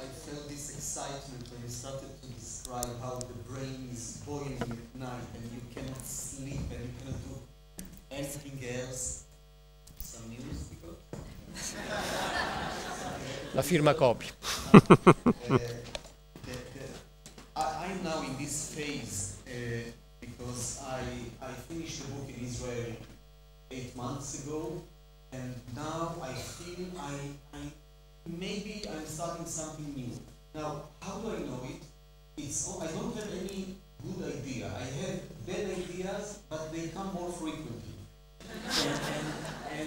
I felt this excitement when you started to describe how the brain is boiling at night and you cannot sleep and you cannot do anything else. Some news we got? La firma copia. I'm now in this phase because I finished the book in Israel 8 months ago, and now I feel maybe I'm starting something new. Now, how do I know it? I don't have any good idea. I have bad ideas, but they come more frequently. And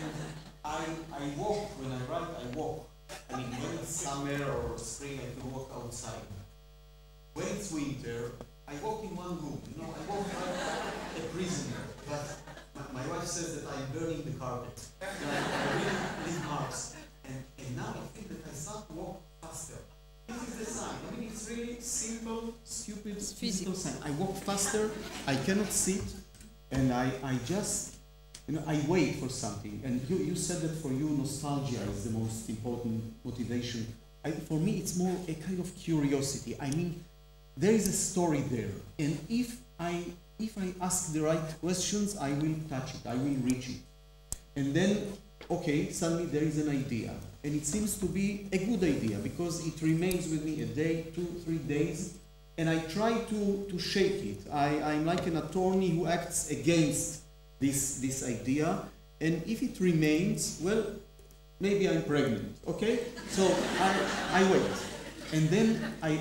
I walk, when I write, I walk. I mean, when it's summer or spring, I can walk outside. When it's winter, I walk in one room. You know, I walk like a prisoner. But my wife says that I'm burning the carpet. And I really leave marks. And now I think that I start to walk faster. This is the sign. I mean, it's really simple, stupid, physical sign. I walk faster, I cannot sit, and I just, I wait for something. And you said that for you, nostalgia is the most important motivation. For me, it's more a kind of curiosity. I mean, there is a story there, and if I ask the right questions, I will touch it, I will reach it. And then, okay, suddenly there is an idea, and it seems to be a good idea because it remains with me a day, 2, 3 days, and I try to shake it. I'm like an attorney who acts against this idea, and if it remains, well, maybe I'm pregnant, okay? So I wait. And then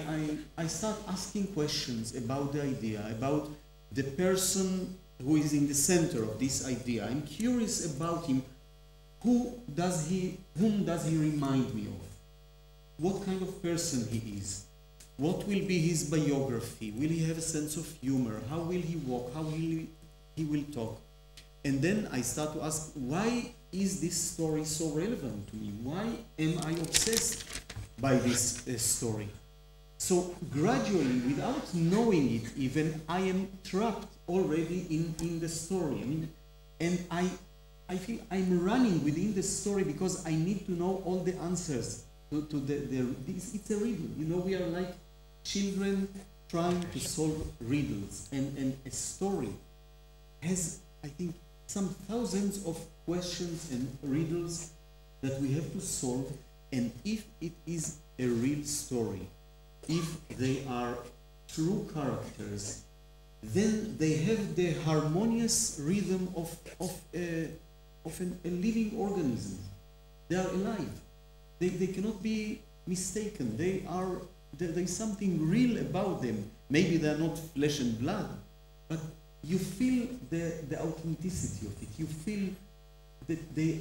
I start asking questions about the idea, about the person who is in the center of this idea. I'm curious about him. Whom does he remind me of? What kind of person he is? What will be his biography? Will he have a sense of humor? How will he walk? How will he will talk? And then I start to ask, why is this story so relevant to me? Why am I obsessed by this story? So gradually, without knowing it even, I am trapped already in the story. I mean, and I feel I'm running within the story because I need to know all the answers to it's a riddle. You know, we are like children trying to solve riddles, and a story has, I think, some thousands of questions and riddles that we have to solve. And if it is a real story, if they are true characters, then they have the harmonious rhythm of a living organism. They are alive. They cannot be mistaken. There is something real about them. Maybe they are not flesh and blood, but you feel the authenticity of it. You feel that they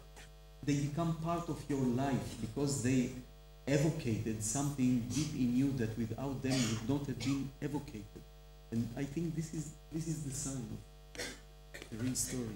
become part of your life because they evocated something deep in you that without them would not have been evocated. And I think this is the sign of a real story.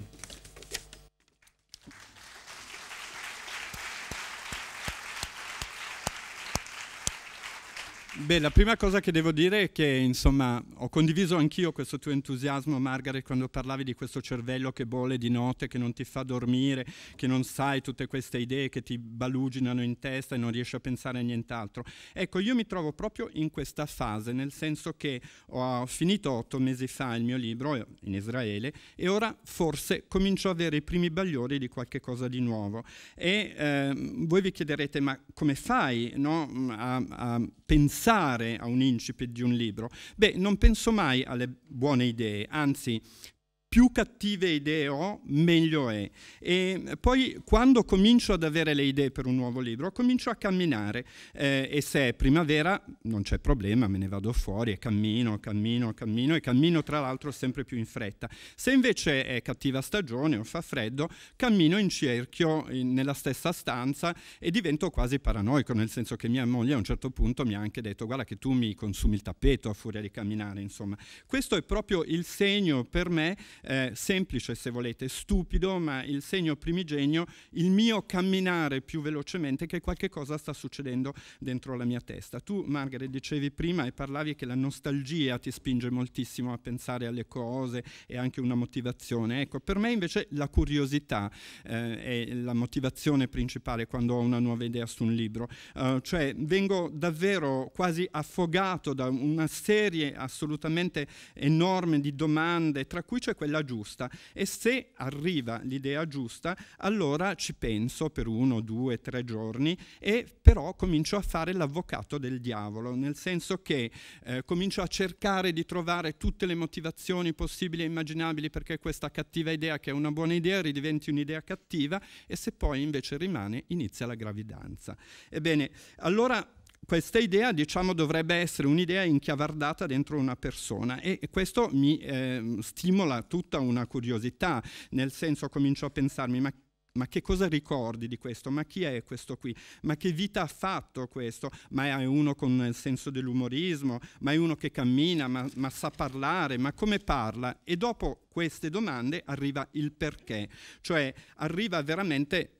Beh, la prima cosa che devo dire è che, insomma, ho condiviso anch'io questo tuo entusiasmo, Margaret, quando parlavi di questo cervello che bolle di notte, che non ti fa dormire, che non sai tutte queste idee che ti baluginano in testa e non riesci a pensare a nient'altro. Ecco, io mi trovo proprio in questa fase, nel senso che ho finito 8 mesi fa il mio libro in Israele e ora forse comincio a avere i primi bagliori di qualche cosa di nuovo. E voi vi chiederete, ma come fai, no, a pensare a un incipit di un libro? Beh, non penso mai alle buone idee, anzi, più cattive idee ho, meglio è. E poi quando comincio ad avere le idee per un nuovo libro, comincio a camminare e se è primavera non c'è problema, me ne vado fuori e cammino e cammino tra l'altro sempre più in fretta. Se invece è cattiva stagione o fa freddo, cammino in cerchio nella stessa stanza e divento quasi paranoico, nel senso che mia moglie a un certo punto mi ha anche detto: guarda che tu mi consumi il tappeto a furia di camminare, insomma. Questo è proprio il segno per me semplice se volete, stupido, ma il segno primigenio, il mio camminare più velocemente, che qualche cosa sta succedendo dentro la mia testa. Tu, Margaret, dicevi prima e parlavi che la nostalgia ti spinge moltissimo a pensare alle cose e anche una motivazione. Ecco, per me invece la curiosità è la motivazione principale quando ho una nuova idea su un libro. Cioè vengo davvero quasi affogato da una serie assolutamente enorme di domande, tra cui c'è quella giusta, e se arriva l'idea giusta allora ci penso per 1, 2, 3 giorni e però comincio a fare l'avvocato del diavolo, nel senso che comincio a cercare di trovare tutte le motivazioni possibili e immaginabili perché questa cattiva idea, che è una buona idea, ridiventi un'idea cattiva, e se poi invece rimane inizia la gravidanza. Ebbene, allora questa idea, diciamo, dovrebbe essere un'idea inchiavardata dentro una persona e questo mi stimola tutta una curiosità, nel senso comincio a pensarmi ma che cosa ricordi di questo? Ma chi è questo qui? Ma che vita ha fatto questo? Ma è uno con il senso dell'umorismo? Ma è uno che cammina? Ma sa parlare? Ma come parla? E dopo queste domande arriva il perché, cioè arriva veramente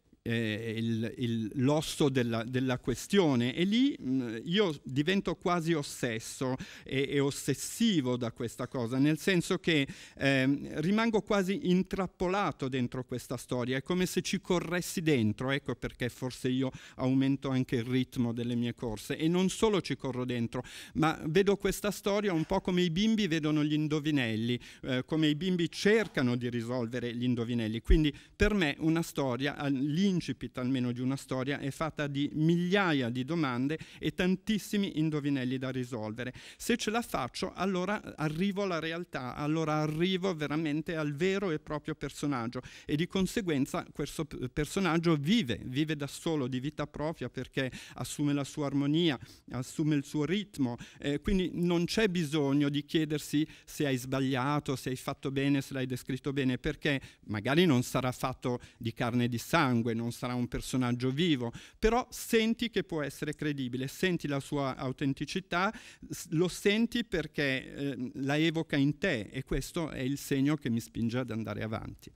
l'osso della questione, e lì io divento quasi ossesso e ossessivo da questa cosa, nel senso che rimango quasi intrappolato dentro questa storia, è come se ci corressi dentro. Ecco perché forse io aumento anche il ritmo delle mie corse, e non solo ci corro dentro, ma vedo questa storia un po' come i bimbi vedono gli indovinelli, come i bimbi cercano di risolvere gli indovinelli. Quindi per me una storia, l'incipit almeno di una storia, è fatta di migliaia di domande e tantissimi indovinelli da risolvere. Se ce la faccio, allora arrivo alla realtà, allora arrivo veramente al vero e proprio personaggio, e di conseguenza questo personaggio vive da solo, di vita propria, perché assume la sua armonia, assume il suo ritmo, quindi non c'è bisogno di chiedersi se hai sbagliato, se hai fatto bene, se l'hai descritto bene, perché magari non sarà fatto di carne e di sangue, non sarà un personaggio vivo, però senti che può essere credibile, senti la sua autenticità, lo senti perché la evoca in te, e questo è il segno che mi spinge ad andare avanti.